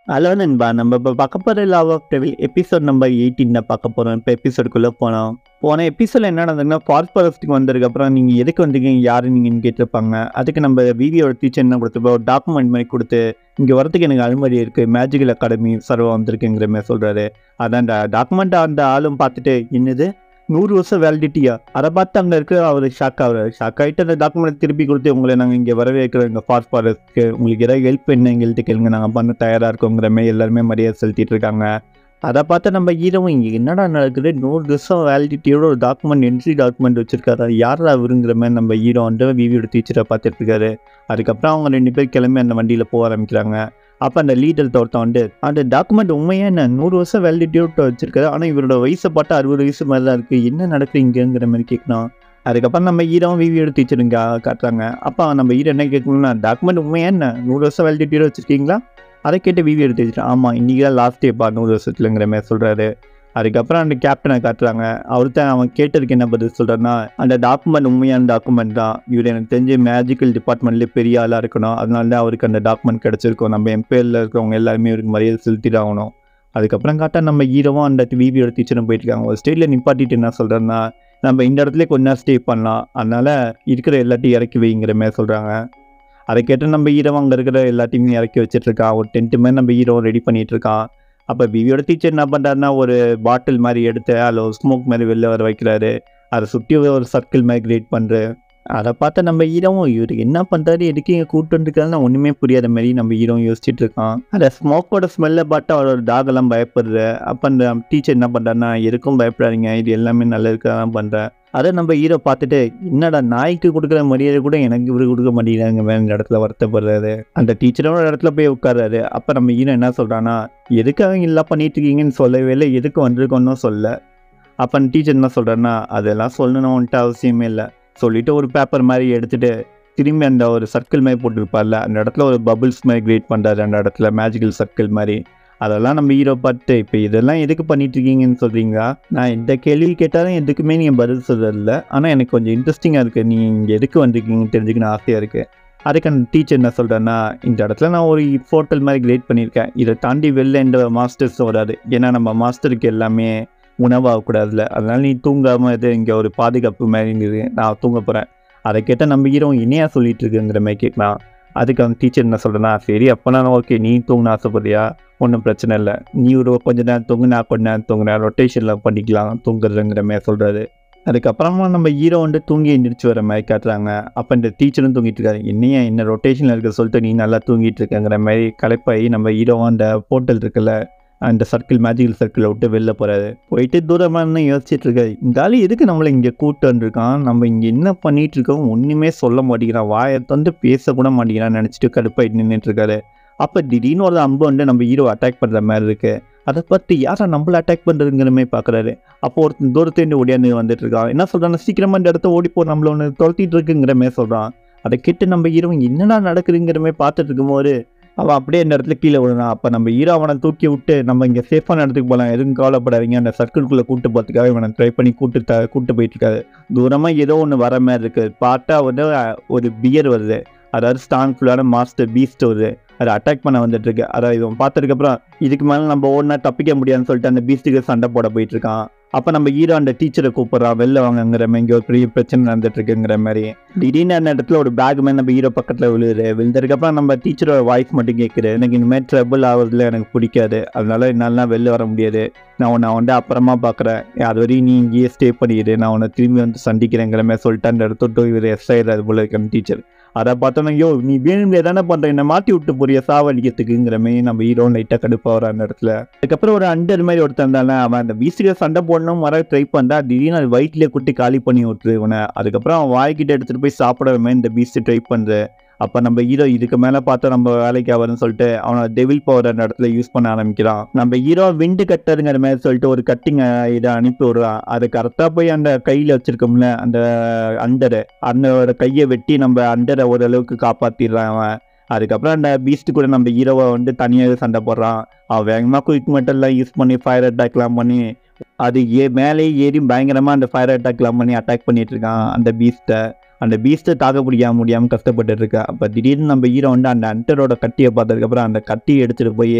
Hello நண்பா! நம்ம இப்ப பார்க்க போற law of devil episode number 18 பார்க்க போறோம். இப்ப எபிசோடுக்குள்ள போலாம். போன எபிசோட்ல என்ன நடந்ததுன்னா, ஃபாரஸ்ட்டுக்கு வந்ததுக்கப்புறம், நீங்க எதுக்கு வந்தீங்க? யாரு நீங்கன்னு கேட்டிருப்பாங்க. அதுக்கு நம்ம விவியோட டீச்சர் என்ன குடுத்திருப்பா, ஒரு டாக்குமெண்ட் மாரி குடுத்து, இங்க வரதுக்கு எனக்கு அனுமதி இருக்கு. மேஜிக்கல் அகாடமி சர்வா வந்திருக்குங்கிற மாரி சொல்றாரு. அதான் அந்த டாக்குமெண்ட்ட அந்த ஆளும் பார்த்துட்டு, என்னது 100 வருஷம் வேலிடிட்டியா? அத பார்த்து அங்க இருக்க அவரு ஷாக் ஆகுறாரு. ஷாக் ஆயிட்டு அந்த டாக்குமெண்ட்ட திருப்பி குடுத்து, உங்கள நாங்க இங்க வரவேற்கிறோம் எங்க ஃபாரஸ்ட்க்கு. உங்களுக்கு ஏதாவது ஹெல்ப் வேணும்னா எங்கள்ட்ட கேளுங்க. நாங்க பண்ண தயாரா இருக்கோங்கிற மாரி எல்லாருமே மரியாதை செலுத்திட்டு இருக்காங்க. அத பார்த்து நம்ம ஹீரோவும் இங்க என்னடா நடக்குது? 100 வருஷம் வேலிடிட்டியோட ஒரு டாக்குமெண்ட் என்ட்ரி டாக்குமெண்ட் வச்சிருக்காரா? யார்ரா இவருங்கிற மாரி நம்ம ஹீரோ வந்து விவியோட டீச்சர பார்த்துட்டு இருக்காரு. அதுக்கப்புறம் அவங்க 2 பேரும் கிளம்பி அந்த வண்டியில போக ஆரம்பிக்கிறாங்க. அப்ப அந்த லீடர் ஒருத்தன் வந்து, அந்த டாக்குமெண்ட் உண்மையா என்ன? 100 வருஷம் வேலிடிட்டியோட வச்சிருக்காரு. ஆனா இவரோட வயச பார்த்தா 60 வயசு மாரி தான் இருக்கு. என்ன நடக்குது இங்கங்கிற மாரி கேட்குறான். அதுக்கப்புறம் நம்ம ஹீரோவும் விவியோட டீச்சரும் காட்டுறாங்க. அப்ப நம்ம ஹீரோ என்ன கேட்கணும்னா, டாக்குமெண்ட் உண்மையா என்ன? 100 வருஷம் வேலிடிட்டியோட வச்சிருக்கீங்களா? அத கேட்டு விவியோட டீச்சர், ஆமா இன்னைக்கு தான் லாஸ்ட் டேப்பா 100 வருஷத்துலங்கிற மாரி சொல்றாரு. அதுக்கப்புறம் அந்த கேப்டனை காட்டுறாங்க. அவர்தான் அவன் கேட்டதுக்கு என்ன பதில் சொல்றாருன்னா, அந்த டாக்குமெண்ட் உண்மையான டாக்குமெண்ட் தான். இவர் எனக்கு தெரிஞ்சு மேஜிக்கல் டிபார்ட்மெண்ட்லேயே பெரிய ஆளா இருக்கணும். அதனால தான் அவருக்கு அந்த டாக்குமெண்ட் கிடைச்சிருக்கும். நம்ம எம்பையர்ல இருக்கிறவங்க எல்லாருமே இவருக்கு மரியாதை செலுத்திதான் ஆகணும். அதுக்கப்புறம் காட்டா நம்ம ஹீரோவும் அந்த விவியோட டீச்சரும் போயிட்டு இருக்காங்க. ஒரு ஸ்டேட்ல நிப்பாட்டிட்டு என்ன சொல்றாருன்னா, நம்ம இந்த இடத்துல கொஞ்ச நேரம் ஸ்டே பண்ணலாம். அதனால இருக்கிற எல்லாத்தையும் இறக்கி வைங்கிற மாதிரி சொல்றாங்க. அதை கேட்டு நம்ம ஹீரோ அங்கே இருக்கிற எல்லாத்தையுமே இறக்கி வச்சுட்டு இருக்கான். ஒரு டென்ட் மாதிரி நம்ம ஹீரோ ரெடி பண்ணிட்டு இருக்கான். அப்போ விவியோட டீச்சர் என்ன பண்ணுறாருன்னா, ஒரு பாட்டில் மாதிரி எடுத்து அதில் ஒரு ஸ்மோக் மாதிரி வெளில வர வைக்கிறாரு. அதை சுற்றி ஒரு சர்க்கிள் மாதிரி கிரியேட் பண்ணுறாரு. அதை பார்த்து நம்ம ஹீரோவும் இவர் என்ன பண்ணுறாரு, எதுக்கு இங்கே கூப்பிட்டு வந்துருக்காருன்னு ஒன்றுமே புரியாத மாதிரி நம்ம ஹீரோ யோசிச்சுட்டு இருக்கான். அந்த ஸ்மோக்கோட ஸ்மெல்லை பார்த்து அவரோட டாகெல்லாம் பயப்படுற. அப்போ அந்த டீச்சர் என்ன பண்ணுறாருன்னா, எதுக்கும் பயப்படாதீங்க, இது எல்லாமே நல்லதுக்காக தான் பண்ணுறேன். அதை நம்ம ஹீரோ பார்த்துட்டு, என்னடா நாய்க்கு கொடுக்குற மரியாதை கூட எனக்கு இவரு கொடுக்க மாட்டேங்கிறாங்க இந்த இடத்துல வருத்தப்படுறாரு. அந்த டீச்சரோட இடத்துல போய் உட்கார்றாரு. அப்போ நம்ம ஹீரோ என்ன சொல்கிறான்னா, எதுக்காக எல்லாம் பண்ணிட்டு இருக்கீங்கன்னு சொல்லவே இல்லை, எதுக்கு வந்திருக்கோன்னு சொல்ல. அப்போ அந்த டீச்சர் என்ன சொல்கிறாருன்னா, அதெல்லாம் சொல்லணும்ன்ட்டு அவசியமே இல்லை. சொல்லிவிட்டு ஒரு பேப்பர் மாதிரி எடுத்துகிட்டு திரும்பி அந்த ஒரு சர்க்கிள் மாதிரி போட்டுருப்பார்ல, அந்த இடத்துல ஒரு பபுள்ஸ் மாதிரி கிரியேட் பண்ணுறாரு. அந்த இடத்துல மேஜிக்கல் சர்க்கிள் மாதிரி. அதெல்லாம் நம்ம ஹீரோ பார்த்து, இப்போ இதெல்லாம் எதுக்கு பண்ணிட்டு இருக்கீங்கன்னு சொல்கிறீங்களா? நான் எந்த கேள்வி கேட்டாலும் எதுக்குமே நீங்கள் பதில் சொல்கிறதில்ல. ஆனால் எனக்கு கொஞ்சம் இன்ட்ரெஸ்டிங்காக இருக்குது. நீங்கள் இங்கே எதுக்கு வந்திருக்கீங்கன்னு தெரிஞ்சுக்கணும் ஆசையாக இருக்குது. அதுக்கு அந்த டீச்சர் என்ன சொல்கிறேன்னா, இந்த இடத்துல நான் ஒரு ஹோட்டல் மாதிரி கிரியேட் பண்ணியிருக்கேன். இதை தாண்டி வெளில எந்த மாஸ்டர்ஸ் வராது. ஏன்னா நம்ம மாஸ்டருக்கு எல்லாமே உணவாகக்கூடாதுல்ல. அதனால நீ தூங்காமல் இது இங்கே ஒரு பாதுகாப்பு மாதிரி நான் தூங்க போகிறேன். அதை கேட்டால் நம்ம ஹீரோ என்னையா சொல்லிட்டு இருக்குங்கிற மாதிரி கேட்கலாம். அதுக்கு அந்த டீச்சர் என்ன சொல்கிறேன்னா, சரி அப்போனா ஓகே, நீ தூங்கின ஆசைப்படுறியா? ஒன்றும் பிரச்சனை இல்லை. நீ ஒரு கொஞ்ச நேரம் தூங்கு, நான் கொஞ்ச நேரம் தூங்குறேன், ரொட்டேஷனில் பண்ணிக்கலாம் தூங்குறதுங்கிற மாதிரி சொல்கிறாரு. அதுக்கப்புறமா நம்ம ஹீரோ வந்து தூங்கி எந்திரிச்சு வர மாதிரி காட்டுறாங்க. அப்போ இந்த டீச்சரும் தூங்கிட்டு இருக்காரு. என்னையா என்ன ரொட்டேஷனில் இருக்க சொல்லிட்டு நீ நல்லா தூங்கிட்டு இருக்கங்கிற மாதிரி களைப்பாகி நம்ம ஹீரோவும் அந்த போர்ட்டல் இருக்குல்ல, அந்த சர்க்கிள் மேஜிக்கல் சர்க்கிளை விட்டு வெளில போகிறாரு. போயிட்டு தூரமாக யோசிச்சுட்டு இருக்காரு. இந்த ஆள் எதுக்கு நம்மளை இங்கே கூப்பிட்டு வந்துருக்கான்? நம்ம இங்கே என்ன பண்ணிட்டு இருக்கோம் ஒன்றுமே சொல்ல மாட்டேங்கிறான், வாயை வந்து பேசக்கூட மாட்டேங்கிறான்னு நினச்சிட்டு கடுப்பாயிட்டு நின்றுட்டு இருக்காரு. அப்போ திடீர்னு ஒரு அம்பு வந்து நம்ம ஹீரோ அட்டாக் பண்ணுற மாதிரி இருக்கு. அதை பார்த்து யாரை நம்மளை அட்டாக் பண்ணுறதுங்கிற மாதிரி பார்க்குறாரு. அப்போ ஒருத்தன் தூரத்துலேருந்து ஓடியாந்து வந்துட்டு இருக்கான். என்ன சொல்கிறான், சீக்கிரமாக இந்த இடத்த ஓடிப்போ, நம்மள ஒன்று துரத்திட்டு இருக்குங்கிற மாதிரி சொல்கிறான். அதை கேட்டு நம்ம ஹீரோ என்னடா நடக்குதுங்கிற மாதிரி பார்த்துட்டு இருக்கும்போது அவன் அப்படியே இந்த இடத்துல கீழே விழுறான். அப்போ நம்ம ஹீரோ அவனை தூக்கி விட்டு, நம்ம இங்கே சேஃபான இடத்துக்கு போகலாம், எதுவும் கவலைப்படாதீங்க, அந்த சர்க்கிள்குள்ளே கூட்டு போகிறதுக்காக இவனை ட்ரை பண்ணி கூட்டு போயிட்டு இருக்காரு. தூரமாக ஏதோ ஒன்று வர மாதிரி இருக்குது. பார்த்தா வந்து ஒரு பியர் வருது. அதாவது ஸ்டாங் ஃபுல்லான மாஸ்டர் பீஸ்ட் வருது. அதை அட்டாக் பண்ண வந்துட்டு இருக்கு. அதாவது இவன் பார்த்ததுக்கப்புறம் இதுக்கு மேலே நம்ம ஓடினா தப்பிக்க முடியாதுன்னு சொல்லிட்டு அந்த பீஸ்ட்டுக்கு சண்டை போட போயிட்டு இருக்கான். அப்போ நம்ம ஹீரோ அந்த டீச்சரை கூப்பிட்றான், வெளில வாங்கங்கிற மாதிரி, இங்கே ஒரு பெரிய பிரச்சனை நடந்துட்டு இருக்குங்கிற மாதிரி. திடீர்னு அந்த இடத்துல ஒரு பேக் மாதிரி நம்ம ஹீரோ பக்கத்தில் விழுந்ததுக்கப்புறம் நம்ம டீச்சரோட வாய்ஸ் மட்டும் கேட்குது. எனக்கு இனிமேல் ட்ரபிள் ஆகுறதுல எனக்கு பிடிக்காது, அதனால என்னாலாம் வெளில வர முடியாது, நான் உன்னை வந்து அப்புறமா பார்க்குறேன், அது வரையும் நீ இங்கேயே ஸ்டே பண்ணிடு, நான் உன்னை திரும்பி வந்து சந்திக்கிறேங்கிற மாதிரி சொல்லிட்டு அந்த இடத்த இவர் எஸ் ஆயிடுறாரு போல இருக்க டீச்சர். அதை பார்த்தோன்னா, ஐயோ நீ வேணும்னே தானே பண்ணுற, என்னை மாற்றி விட்டு போறிய சாவடிக்கிறதுக்குங்கிற மாதிரி நம்ம ஹீரோ லைட்டாக கடுப்பாகிற அந்த இடத்துல. அதுக்கப்புறம் ஒரு அண்டர் மாதிரி ஒருத்தன் தானே, அவன் அந்த பீஸ்டில் சண்டை போடணும் வர ட்ரை பண்ணா திடீர்னு அது வயிற்றுலேயே குட்டி காலி பண்ணி விட்டுரு இவனை. அதுக்கப்புறம் அவன் வாய்க்கிட்ட எடுத்துகிட்டு போய் சாப்பிட்ற மாதிரி இந்த பீஸ்ட் ட்ரை பண்ணுற. அப்போ நம்ம ஹீரோ இதுக்கு மேலே பார்த்தா நம்ம வேலைக்கு ஆகுதுன்னு சொல்லிட்டு அவனோட டெவில் பவர் அந்த இடத்துல யூஸ் பண்ண ஆரம்பிக்கிறான். நம்ம ஹீரோ விண்டு கட்டருங்கிற மாதிரி சொல்லிட்டு ஒரு கட்டிங் இதை அனுப்பி விடுறான். அது கரெக்டாக போய் அந்த கையில் வச்சிருக்கோம்ல அந்த அண்டரை, அந்த கையை வெட்டி நம்ம அண்டரை ஓரளவுக்கு காப்பாற்றிடுறான் அவன். அதுக்கப்புறம் அந்த பீஸ்ட் கூட நம்ம ஹீரோவை வந்து தனியாக சண்டை போடுறான். அவன் வேகமாக குயிக் மெட்டல்லாம் யூஸ் பண்ணி ஃபயர் அட்டாக்லாம் பண்ணி அது மேலே ஏறி பயங்கரமாக அந்த ஃபயர் அட்டாக்லாம் பண்ணி அட்டாக் பண்ணிட்டு இருக்கான் அந்த பீஸ்ட்டை. அந்த பீஸ்ட்டை தாக்க முடியாமல் கஷ்டப்பட்டு இருக்கா. அப்போ திடீர்னு நம்ம ஹீரோ வந்து அந்த அண்டரோட கட்டியை பார்த்ததுக்கப்புறம் அந்த கட்டியை எடுத்துகிட்டு போய்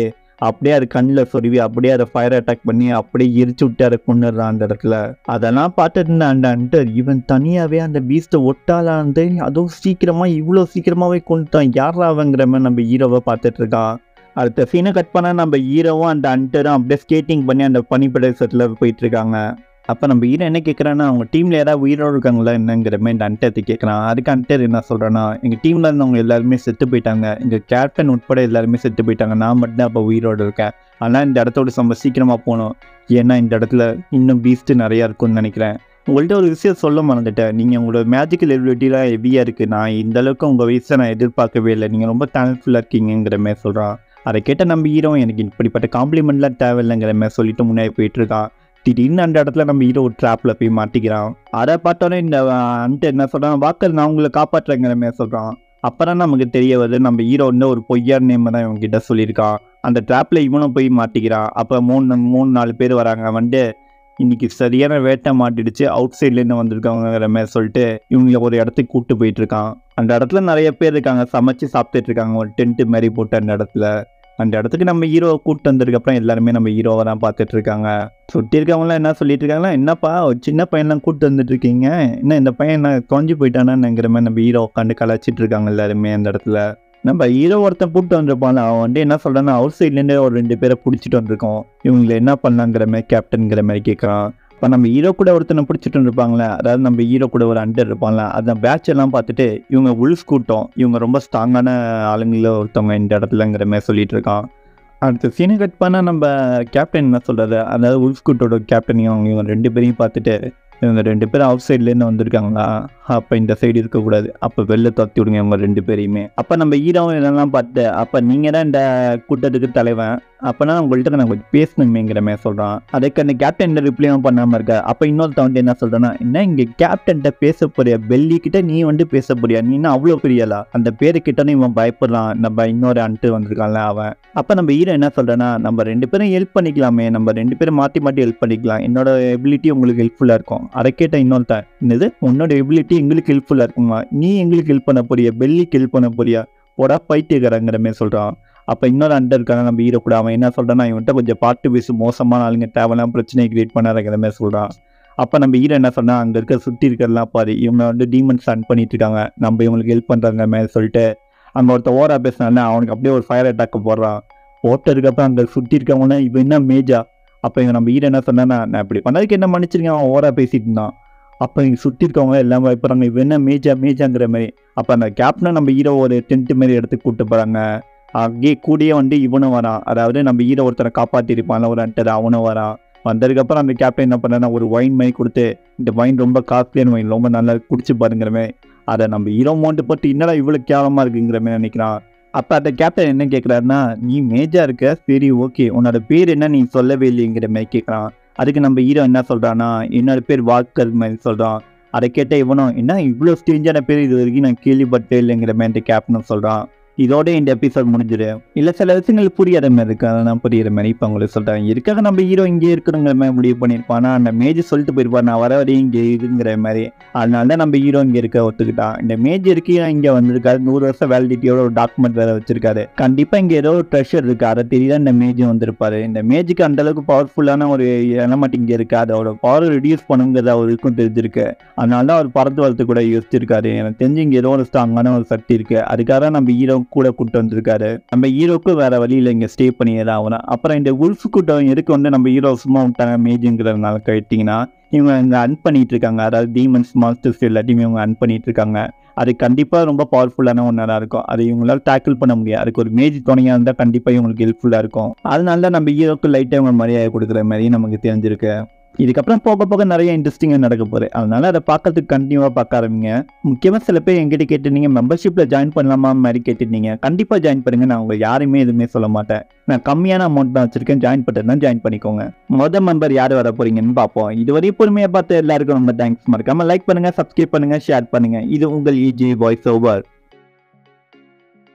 அப்படியே அது கண்ணில் சொருவி அப்படியே அதை ஃபயர் அட்டாக் பண்ணி அப்படியே எரிச்சு விட்டு அதை கொண்டுடுறான் அந்த இடத்துல. அதெல்லாம் பார்த்துட்டு இருந்த அந்த ஹண்டர் இவன் தனியாகவே அந்த பீஸ்ட்டை ஒட்டாலாந்து அதுவும் சீக்கிரமாக இவ்வளோ சீக்கிரமாகவே கொண்டுட்டான், யாரா அவங்கிற மாதிரி நம்ம ஹீரோவை பார்த்துட்டு இருக்கான். அடுத்த சீனை கட் பண்ணால் நம்ம ஹீரோவும் அந்த ஹண்டரும் அப்படியே ஸ்கேட்டிங் பண்ணி அந்த பனிப்பிரதேசத்தில் போயிட்டு இருக்காங்க. அப்போ நம்ம ஹீரோ என்ன கேட்குறான்னா அவங்க டீமில் யாராவது உயிரோடு இருக்காங்களா என்னங்கிற மாதிரி இந்த ஹண்டர்த்தை கேட்குறான். அதுக்கு ஹண்டர் என்ன சொல்கிறான்னா எங்கள் டீமில் இருந்தவங்க எல்லாருமே செத்து போயிட்டாங்க, எங்கள் கேப்டன் உட்பட எல்லாருமே செத்து போயிட்டாங்க, நான் மட்டும் அப்போ உயிரோடு இருக்கேன். ஆனால் இந்த இடத்தோட நம்ம சீக்கிரமாக போகணும், ஏன்னா இந்த இடத்துல இன்னும் பீஸ்ட்டு நிறையா இருக்கும்னு நினைக்கிறேன். உங்கள்கிட்ட ஒரு விஷயம் சொல்ல மறந்துட்டேன், நீங்கள் உங்களோட மேஜிக்கல் எபிலிட்டிலாம் ஹெவியாக இருக்குது, நான் இந்த அளவுக்கு உங்கள் வயசை நான் எதிர்பார்க்கவே இல்லை, நீங்கள் ரொம்ப டேலண்ட்ஃபுல்லாக இருக்கீங்கிற மாதிரி சொல்கிறான். அதை கேட்ட நம்ம ஹீரோ எனக்கு இப்படிப்பட்ட காம்ப்ளிமெண்ட்லாம் தேவையில்லைங்கிற மாதிரி சொல்லிட்டு முன்னாடி போயிட்டுருக்கான். திடீர்னு அந்த இடத்துல நம்ம ஹீரோ ஒரு ட்ராப்பில் போய் மாட்டிக்கிறான். அதை பார்த்தோன்னே இந்த அன்ட்டு என்ன சொல்கிறான், வாக்கர் நான் உங்களை காப்பாற்றுறேங்கிற மாதிரி சொல்கிறான். அப்புறம் நமக்கு தெரிய வருது நம்ம ஹீரோ வந்து ஒரு பொய்யார் நேம் தான் இவங்ககிட்ட சொல்லியிருக்கான். அந்த ட்ராப்பில் இவனும் போய் மாட்டிக்கிறான். அப்போ 3-4 பேர் வராங்க, வந்து இன்னைக்கு சரியான வேட்டை மாட்டிடுச்சு, அவுட் சைட்லேருந்து வந்திருக்காங்கிற மாதிரி சொல்லிட்டு இவங்களை ஒரு இடத்துக்கு கூப்பிட்டு போயிட்டு இருக்கான். அந்த இடத்துல நிறைய பேர் இருக்காங்க, சமைச்சு சாப்பிட்டுட்டு இருக்காங்க ஒரு டென்ட்டு மாதிரி போட்டு அந்த இடத்துல. அந்த இடத்துக்கு நம்ம ஹீரோவை கூப்பிட்டு வந்ததுக்கப்புறம் எல்லாருமே நம்ம ஹீரோவை தான் பார்த்துட்டு இருக்காங்க. சுற்றி இருக்கவங்களாம் என்ன சொல்லிட்டு இருக்காங்களா, என்னப்பா ஒரு சின்ன பையன்லாம் கூப்பிட்டு வந்துட்டு இருக்கீங்க, என்ன இந்த பையன் என்ன தொலைஞ்சு போயிட்டானாங்கிற மாதிரி நம்ம ஹீரோ உட்காந்து கலாச்சிட்டு இருக்காங்க எல்லாருமே அந்த இடத்துல. நம்ம ஹீரோ ஒருத்தன் கூப்பிட்டு வந்திருப்பான், அவன் வந்து என்ன சொல்கிறான்னா அவுட் சைட்லேருந்தே ஒரு 2 பேரை பிடிச்சிட்டு வந்திருக்கோம், இவங்களை என்ன பண்ணலாங்கிற மாதிரி கேப்டன்கிற மாதிரி கேட்குறான். இப்போ நம்ம ஹீரோ கூட ஒருத்தனை பிடிச்சிட்டு இருப்பாங்களே, அதாவது நம்ம ஹீரோ கூட ஒரு ஹண்டர் இருப்பாங்களே, அந்த பேட்ச் எல்லாம் பார்த்துட்டு இவங்க உல்ஃப் கூட்டம், இவங்க ரொம்ப ஸ்ட்ராங்கான ஆளுங்கள ஒருத்தவங்க இந்த இடத்துலங்கிற மாதிரி சொல்லிட்டு இருக்கான். அடுத்த சீனை கட் பண்ணால் நம்ம கேப்டன் என்ன சொல்கிறாரு, அதாவது உல்ஃப் கூட்டோட கேப்டனையும் இவங்க 2 பேரையும் பார்த்துட்டு இவங்க 2 பேரும் அவுட் சைட்லேருந்து வந்திருக்காங்களா, அப்போ இந்த சைடு இருக்கக்கூடாது, அப்போ வெளில துரத்தி விடுங்க இவங்க 2 பேரையுமே. அப்போ நம்ம ஹீரோவும் இதெல்லாம் பார்த்து அப்போ நீங்கள் தான் இந்த கூட்டத்துக்கு தலைவன், அப்போனா உங்கள்கிட்ட நான் கொஞ்சம் பேசணுமேங்கிற மாதிரி சொல்கிறான். அதுக்கு அந்த கேப்டன் ரிப்ளையும் பண்ணாமல் இருக்க. அப்போ இன்னொருத்த வந்து என்ன சொல்கிறேன்னா, என்ன இங்கே கேப்டன்கிட்ட பேச போறியா, பெல்லிக்கிட்ட நீ வந்து பேச போறியா, நீ என்ன அவ்வளோ பெரியலா, அந்த பேருக்கிட்டன்னு இவன் பயப்படுறான். நம்ம இன்னொரு அன்ட்டு வந்திருக்கான்ல அவன். அப்போ நம்ம ஹீரோ என்ன சொல்கிறேன்னா, நம்ம 2 பேரும் ஹெல்ப் பண்ணிக்கலாமே, நம்ம 2 பேரும் மாற்றி மாற்றி ஹெல்ப் பண்ணிக்கலாம், என்னோட எபிலிட்டி உங்களுக்கு ஹெல்ப்ஃபுல்லாக இருக்கும். அதை கேட்ட இன்னொருத்தன், என்னது உன்னோட எபிலிட்டி எங்களுக்கு ஹெல்ப்ஃபுல்லாக இருக்குமா, நீ எங்களுக்கு ஹெல்ப் பண்ண போறியா, பெல்லிக்கு ஹெல்ப் பண்ண போறியா, போடா பைத்தியக்காரங்கிற மாதிரி சொல்கிறான். அப்போ இன்னொரு அண்டர் இருக்காங்க நம்ம ஹீரோ கூட, அவன் என்ன சொல்கிறான்னா இவன்கிட்ட கொஞ்சம் பாட்டு பேசு, மோசமான ஆளுங்க தேவையெல்லாம் பிரச்சனையை கிரியேட் பண்ணாருங்கிற மாதிரி சொல்கிறான். அப்போ நம்ம ஹீரோ என்ன சொன்னால் அங்கே இருக்க சுற்றி இருக்கிறதெல்லாம் பாரு, இவங்க வந்து டீமன்ஸ் ரன் பண்ணிட்டு இருக்காங்க, நம்ம இவங்களுக்கு ஹெல்ப் பண்ணுறாங்க மாதிரி சொல்லிட்டு அங்கே ஒருத்த ஓரா பேசினால அவனுக்கு அப்படியே ஒரு ஃபயர் அட்டாக் போடுறான். போட்டதுக்கப்புறம் அங்கே சுற்றி இருக்கவங்கன்னா இவன் என்ன மேஜா. அப்போ இவங்க நம்ம ஹீரோ என்ன சொன்னா, நான் இப்படி பண்ணதுக்கு என்ன மன்னிச்சிருக்கேன், அவன் ஓரா பேசிட்டு இருந்தான். அப்போ இங்கே சுற்றி இருக்கவங்க எல்லாம் பயப்படுறாங்க, இவன் என்ன மேஜாங்கிற மாதிரி. அப்போ அந்த கேப்டனை நம்ம ஹீரோ ஒரு டென்ட் மாதிரி எடுத்து கூப்பிட்டு போகிறாங்க. அங்கேயே கூடயே வந்து இவனும் வரான், அதாவது நம்ம ஹீரோ ஒருத்தரை காப்பாற்றிருப்பான்ல ஒரு அண்டர், அவனும் வரான். வந்ததுக்கப்புறம் அந்த கேப்டன் என்ன பண்ணா ஒரு ஒயின் மாதிரி கொடுத்து, இந்த ஒயின் ரொம்ப காஸ்ட்லியான ஒயின், ரொம்ப நல்லா குடிச்சு பாருங்கிற மாதிரி. அதை நம்ம ஹீரோ மோண்டு போட்டு என்னடா இவ்வளோ கேவலமாக இருக்குங்கிற மாதிரி நினைக்கிறான். அப்போ அந்த கேப்டன் என்ன கேட்குறாருன்னா, நீ மேஜா இருக்க, சரி ஓகே, உன்னோட பேர் என்ன நீ சொல்லவே இல்லைங்கிற மாதிரி கேட்குறான். அதுக்கு நம்ம ஹீரோ என்ன சொல்கிறான்னா, என்னோட பேர் வாக்கர் மாதிரி சொல்கிறான். அதை கேட்ட இவனும் என்ன இவ்வளோ ஸ்டேஞ்சான பேர் இது வரைக்கும் நான் கேள்விப்பட்டே இல்லைங்கிற மாதிரி இந்த கேப்டனும் சொல்கிறான். இதோட இந்த எபிசோட் முடிஞ்சிடு. இல்லை சில விஷயங்கள் புரியாத மாதிரி இருக்கு, அதெல்லாம் புரியுற மாதிரி இப்போ உங்களுக்கு சொல்கிறேன். இருக்காக நம்ம ஹீரோ இங்கே இருக்கிறங்கிற மாதிரி முடிவு பண்ணியிருப்பான். அந்த மேஜர் சொல்லிட்டு போயிருப்பான், நான் வர வரையும் இங்கே இருக்குங்கிற மாதிரி. அதனால தான் நம்ம ஹீரோ இங்கே இருக்க ஒத்துக்கிட்டான். இந்த மேஜருக்கு இங்கே வந்திருக்காரு, 100 வருஷம் வேலிடிட்டியோட ஒரு டாக்குமெண்ட் வேறு வச்சிருக்காரு. கண்டிப்பாக இங்கே ஏதோ ஒரு ட்ரெஷர் இருக்குது, அதை தெரியுதான் இந்த மேஜர் வந்திருப்பாரு. இந்த மேஜுக்கு அந்தளவுக்கு பவர்ஃபுல்லான ஒரு எலமெண்ட் இங்கே இருக்குது, அதோட பவர் ரிடியூஸ் பண்ணுங்கிறது அவருக்கும் தெரிஞ்சிருக்கு. அதனால தான் அவர் பறந்து வரத்து கூட யோசிச்சிருக்காரு. எனக்கு தெரிஞ்சு இங்கே ஏதோ ஒரு ஸ்ட்ராங்கான ஒரு சக்தி இருக்குது, அதுக்காக நம்ம ஹீரோ கூட கூட்டு வந்திருக்காரு. நம்ம ஹீரோக்கு வேற வழியில் இங்கே ஸ்டே பண்ணியதான் ஆகணும். அப்புறம் இந்த உல்ஃப் கூட்டம் எதுக்கு வந்து நம்ம ஹீரோ சும்மா விட்டாங்க மேஜுங்கிறதுனால கேட்டிங்கன்னா, இவங்க இங்கே அன் பண்ணிட்டு இருக்காங்க, அதாவது டீமன்ஸ் மாஸ்டர்ஸ் எல்லாத்தையுமே இவங்க அன் பண்ணிட்டு இருக்காங்க. அது கண்டிப்பாக ரொம்ப பவர்ஃபுல்லான ஒன்றா இருக்கும், அது இவங்களால டேக்கிள் பண்ண முடியாது. அதுக்கு ஒரு மேஜ் துணையாக இருந்தால் கண்டிப்பாக இவங்களுக்கு ஹெல்ப்ஃபுல்லாக இருக்கும். அதனால தான் நம்ம ஹீரோக்கு லைட்டாக இவங்க மரியாதை கொடுக்குற மாதிரி நமக்கு தெரிஞ்சிருக்கு. இதுக்கப்புறம் போக போக நிறைய இன்ட்ரெஸ்டிங்காக நடக்க போகுது, அதனால அதை பார்க்கறதுக்கு கண்டினியூவாக பார்க்க ஆரம்பிங்க. முக்கியமாக சில பேர் எங்கிட்ட கேட்டுருந்தீங்க மெம்பர்ஷிப்பில் ஜாயின் பண்ணலாமா மாதிரி கேட்டுருந்தீங்க. கண்டிப்பாக ஜாயின் பண்ணுங்க, நான் உங்கள் யாருமே எதுவுமே சொல்ல மாட்டேன். நான் கம்மியான அமௌண்ட் தான் வச்சிருக்கேன், ஜாயின் பண்ணுறதுனா ஜாயின் பண்ணிக்கோங்க. மொதல் மெம்பர் யார் வர போறீங்கன்னு பார்ப்போம். இதுவரையும் பொறுமையாக பார்த்து எல்லாருக்கும் ரொம்ப தேங்க்ஸ். மறக்காம லைக் பண்ணுங்க, சப்ஸ்கிரைப் பண்ணுங்க, ஷேர் பண்ணுங்க. இது உங்கள் EJ வாய்ஸ் ஓவர்.